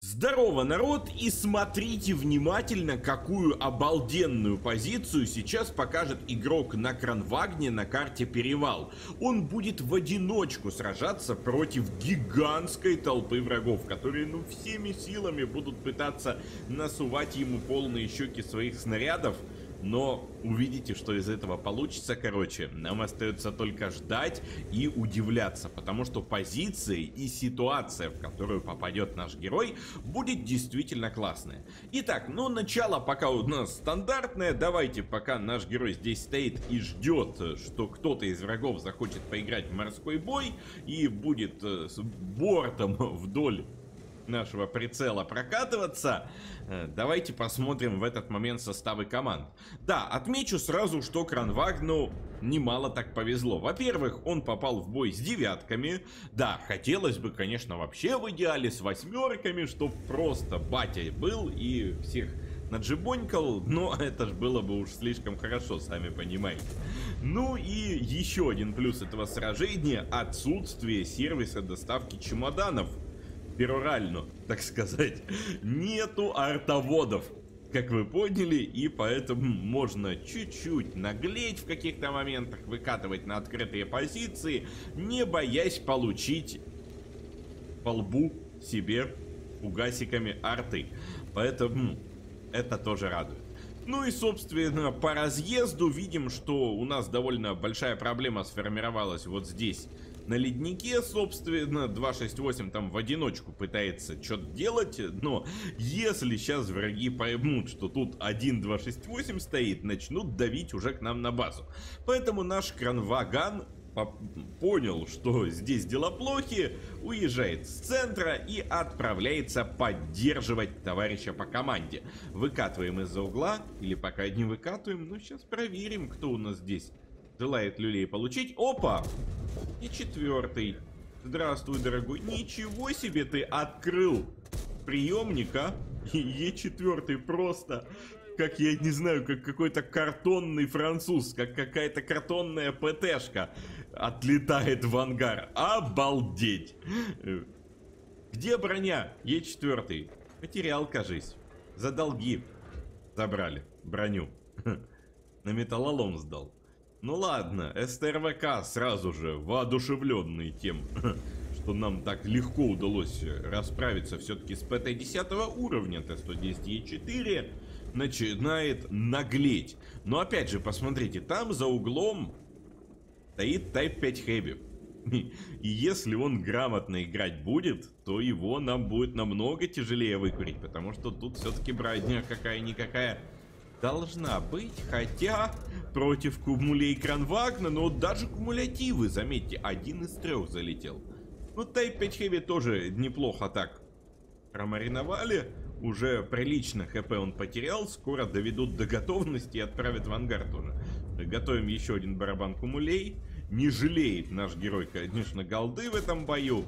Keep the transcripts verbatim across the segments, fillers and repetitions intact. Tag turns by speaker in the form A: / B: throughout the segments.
A: Здорово, народ, и смотрите внимательно, какую обалденную позицию сейчас покажет игрок на Кранвагне на карте Перевал. Он будет в одиночку сражаться против гигантской толпы врагов, которые, ну, всеми силами будут пытаться насувать ему полные щеки своих снарядов. Но увидите, что из этого получится, короче. Нам остается только ждать и удивляться, потому что позиции и ситуация, в которую попадет наш герой, будет действительно классная. Итак, ну начало пока у нас стандартное. Давайте, пока наш герой здесь стоит и ждет, что кто-то из врагов захочет поиграть в морской бой и будет э, с бортом вдоль нашего прицела прокатываться, давайте посмотрим в этот момент составы команд. Да, отмечу сразу, что Кранвагну немало так повезло. Во-первых, он попал в бой с девятками. Да, хотелось бы, конечно, вообще в идеале с восьмерками, чтоб просто батя был и всех наджибонькал, но это ж было бы уж слишком хорошо, сами понимаете. Ну и еще один плюс этого сражения — отсутствие сервиса доставки чемоданов. Перорально, так сказать. Нету артоводов, как вы поняли, и поэтому можно чуть-чуть наглеть в каких-то моментах, выкатывать на открытые позиции, не боясь получить по лбу себе угасиками арты. Поэтому это тоже радует. Ну и, собственно, по разъезду видим, что у нас довольно большая проблема сформировалась вот здесь, на леднике. Собственно, два шесть восемь там в одиночку пытается что-то делать, но если сейчас враги поймут, что тут один два шесть восемь стоит, начнут давить уже к нам на базу. Поэтому наш Кранваган понял, что здесь дела плохи, уезжает с центра и отправляется поддерживать товарища по команде. Выкатываем из-за угла, или пока не выкатываем, ну сейчас проверим, кто у нас здесь желает люлей получить. Опа! И четвертый. Здравствуй, дорогой. Ничего себе ты открыл приемник, а? Е четыре просто, как я не знаю, как какой-то картонный француз, как какая-то картонная ПТшка отлетает в ангар. Обалдеть! Где броня? Е четыре. Потерял, кажись. За долги забрали броню. На металлолом сдал. Ну ладно, СТРВК сразу же воодушевленный тем, что нам так легко удалось расправиться все-таки с ПТ десять уровня, Т сто десять Е четыре, начинает наглеть. Но опять же, посмотрите, там за углом стоит Тайп пять Heavy. И если он грамотно играть будет, то его нам будет намного тяжелее выкурить, потому что тут все-таки броня какая-никакая должна быть, хотя против кумулей Кранвагна, но даже кумулятивы, заметьте, один из трех залетел. Ну, Тайп пять Heavy тоже неплохо так промариновали, уже прилично ХП он потерял, скоро доведут до готовности и отправят в ангар тоже. Готовим еще один барабан кумулей, не жалеет наш герой, конечно, голды в этом бою.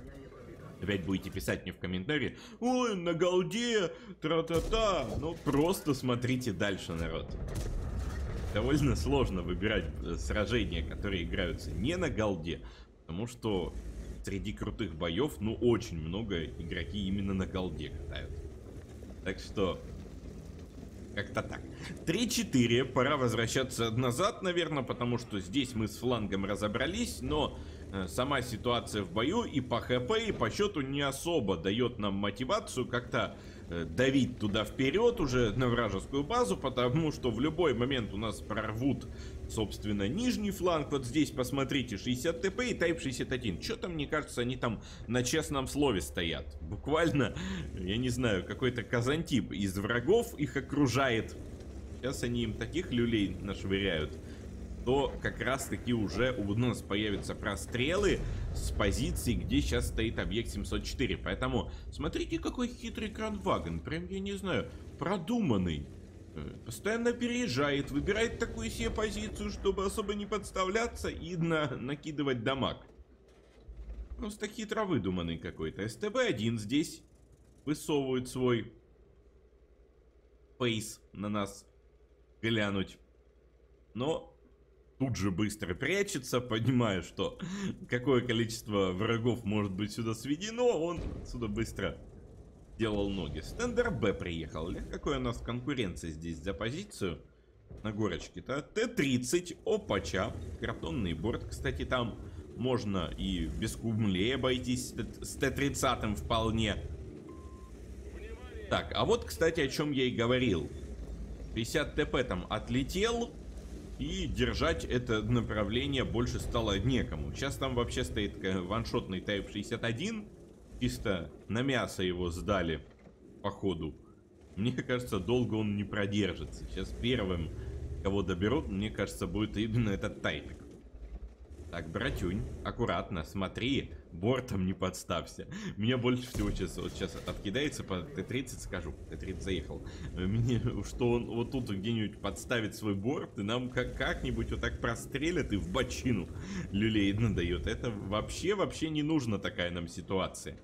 A: Опять будете писать мне в комментарии: ой, на голде, тра-та-та. Ну, просто смотрите дальше, народ. Довольно сложно выбирать сражения, которые играются не на голде, потому что среди крутых боев, ну, очень много игроки именно на голде катают. Так что, как-то так. три четыре, пора возвращаться назад, наверное, потому что здесь мы с флангом разобрались, но э, сама ситуация в бою и по ХП, и по счету не особо дает нам мотивацию как-то э, давить туда вперед уже на вражескую базу, потому что в любой момент у нас прорвут, собственно, нижний фланг. Вот здесь, посмотрите, шестьдесят ТП и Тайп шестьдесят один. Что-то, мне кажется, они там на честном слове стоят. Буквально, я не знаю, какой-то казантип из врагов их окружает. Сейчас они им таких люлей нашвыряют, то как раз таки уже у нас появятся прострелы с позиции, где сейчас стоит объект семьсот четыре. Поэтому смотрите, какой хитрый Кранвагн. Прям, я не знаю, продуманный. Постоянно переезжает, выбирает такую себе позицию, чтобы особо не подставляться и на накидывать дамаг. Просто хитро выдуманный какой-то. СТБ один здесь высовывает свой фейс на нас глянуть. Но тут же быстро прячется, понимая, что какое количество врагов может быть сюда сведено, он отсюда быстро делал ноги. Стендер Б приехал. Ля, какой у нас конкуренция здесь за позицию на горочке-то. Т тридцать, опача. Картонный борт, кстати, там можно и без кумлей обойтись с Т тридцать вполне. Так, а вот, кстати, о чем я и говорил. пятьдесят ТП там отлетел, и держать это направление больше стало некому. Сейчас там вообще стоит ваншотный Тайп шестьдесят один. Чисто на мясо его сдали, походу. Мне кажется, долго он не продержится. Сейчас первым, кого доберут, мне кажется, будет именно этот Тайпик. Так, братюнь, аккуратно, смотри, бортом не подставься. Меня больше всего сейчас, вот сейчас откидается по Т тридцать, скажу, Т тридцать заехал. Мне, что он вот тут где-нибудь подставит свой борт, и нам как- как-нибудь вот так прострелят и в бочину люлей надает. Это вообще, вообще не нужна такая нам ситуация.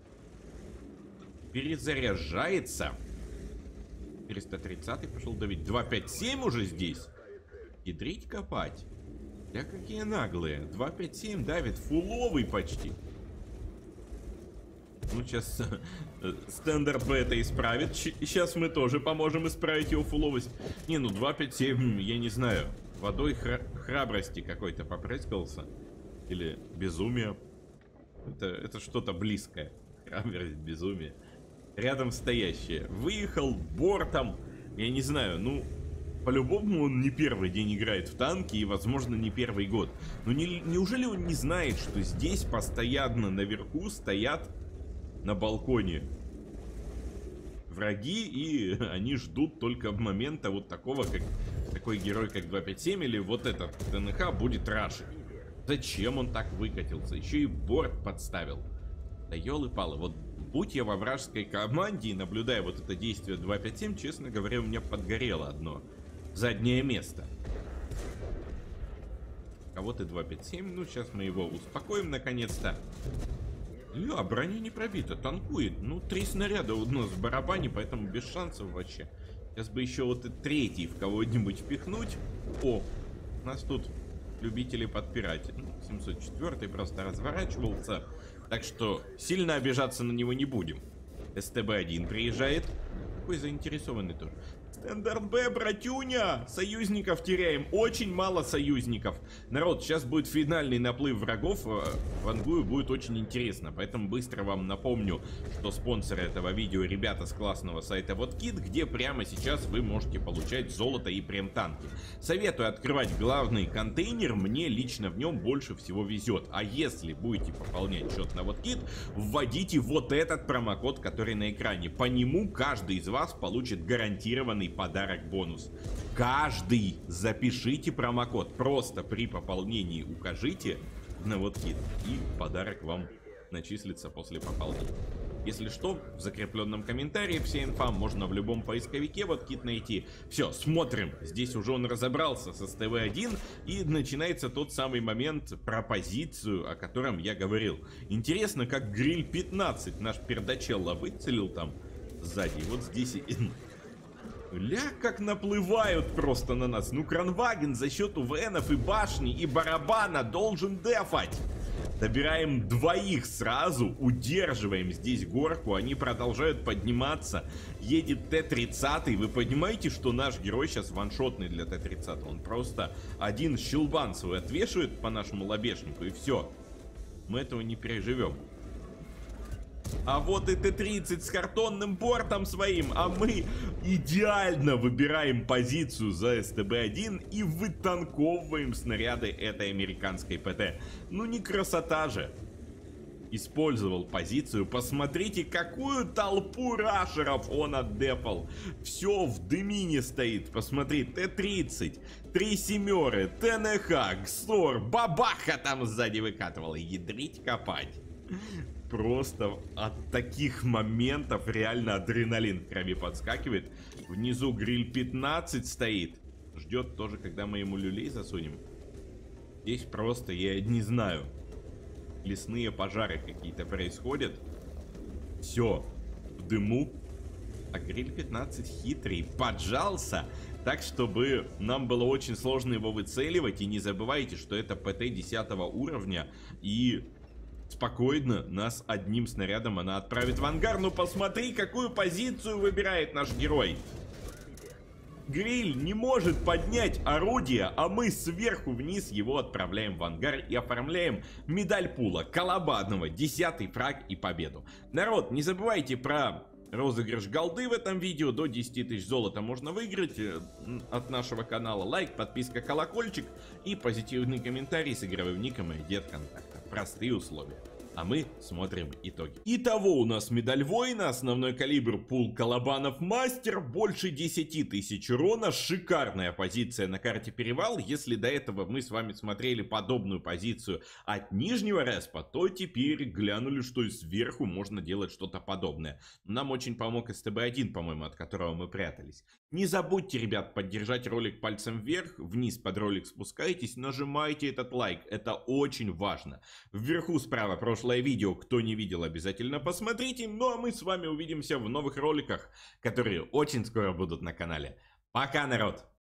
A: Перезаряжается. четыреста тридцатый пошел давить. два пять семь уже здесь. Ядрить копать. Я какие наглые. два пять семь давит, фуловый почти. Ну, сейчас Стендер Б это исправит. Сейчас мы тоже поможем исправить его фуловость. Не, ну два пять семь, я не знаю. Водой хра храбрости какой-то попрыскался. Или безумие. Это, это что-то близкое. Храбрость, безумие. Рядом стоящее. Выехал бортом. Я не знаю, ну... По-любому он не первый день играет в танки и, возможно, не первый год. Но не, неужели он не знает, что здесь постоянно наверху стоят на балконе враги, и они ждут только момента вот такого, как такой герой, как два пять семь или вот этот Т Н Х будет рашить. Зачем он так выкатился? Еще и борт подставил. Да елы-палы, вот будь я во вражеской команде и наблюдая вот это действие два пять семь, честно говоря, у меня подгорело одно. Заднее место. Кого ты два пять семь? Ну, сейчас мы его успокоим наконец-то. Ля, броня не пробита, танкует. Ну, три снаряда у нас в барабане, поэтому без шансов вообще. Сейчас бы еще вот и третий в кого-нибудь впихнуть. О, у нас тут любители подпирать. семьсот четыре просто разворачивался. Так что сильно обижаться на него не будем. С Т Б один приезжает. Какой заинтересованный тоже. Стендер Б, братюня! Союзников теряем. Очень мало союзников. Народ, сейчас будет финальный наплыв врагов. Вангую будет очень интересно. Поэтому быстро вам напомню, что спонсоры этого видео ребята с классного сайта WotKit, где прямо сейчас вы можете получать золото и прем-танки. Советую открывать главный контейнер. Мне лично в нем больше всего везет. А если будете пополнять счет на WotKit, вводите вот этот промокод, который на экране. По нему каждый из вас получит гарантированный подарок бонус. Каждый запишите промокод. Просто при пополнении укажите на WotKit, и подарок вам начислится после пополнения. Если что, в закрепленном комментарии вся инфа можно в любом поисковике WotKit найти. Все, смотрим. Здесь уже он разобрался с С Т В один, и начинается тот самый момент про позицию, о котором я говорил. Интересно, как Гриль пятнадцать наш пердачелло выцелил там сзади. Вот здесь и... Ля, как наплывают просто на нас. Ну, Кранваген за счет У В Нов и башни, и барабана должен дефать. Добираем двоих сразу, удерживаем здесь горку, они продолжают подниматься. Едет Т тридцать, вы понимаете, что наш герой сейчас ваншотный для Т тридцать. Он просто один щелбан свой отвешивает по нашему лобешнику, и все. Мы этого не переживем. А вот и Т тридцать с картонным бортом своим, а мы идеально выбираем позицию за С Т Б один и вытанковываем снаряды этой американской П Т. Ну не красота же. Использовал позицию, посмотрите, какую толпу рашеров он отдефал. Все в дымине стоит, посмотри, Т тридцать, три семеры, Т Н Х, Гстор, бабаха там сзади выкатывала, ядрить копать. Просто от таких моментов реально адреналин в крови подскакивает. Внизу Гриль пятнадцать стоит. Ждет тоже, когда мы ему люлей засунем. Здесь просто, я не знаю, лесные пожары какие-то происходят. Все в дыму. А Гриль пятнадцать хитрый, поджался так, чтобы нам было очень сложно его выцеливать. И не забывайте, что это П Т десятого уровня. И... Спокойно, нас одним снарядом она отправит в ангар. Ну посмотри, какую позицию выбирает наш герой. Гриль не может поднять орудие, а мы сверху вниз его отправляем в ангар и оформляем медаль пула Колобанова, десятый фраг и победу. Народ, не забывайте про розыгрыш голды в этом видео. До десяти тысяч золота можно выиграть от нашего канала. Лайк, подписка, колокольчик и позитивный комментарий с игровым ником и ай ди от контакта. Простые условия. А мы смотрим итоги. Итого у нас медаль воина, основной калибр, пул Колобанов мастер, больше десяти тысяч урона, шикарная позиция на карте Перевал. Если до этого мы с вами смотрели подобную позицию от нижнего респа, то теперь глянули, что и сверху можно делать что-то подобное. Нам очень помог эс тэ бэ один, по-моему, от которого мы прятались. Не забудьте, ребят, поддержать ролик пальцем вверх, вниз под ролик спускайтесь, нажимайте этот лайк, это очень важно. Вверху справа прошлое видео, кто не видел, обязательно посмотрите. Ну а мы с вами увидимся в новых роликах, которые очень скоро будут на канале. Пока, народ!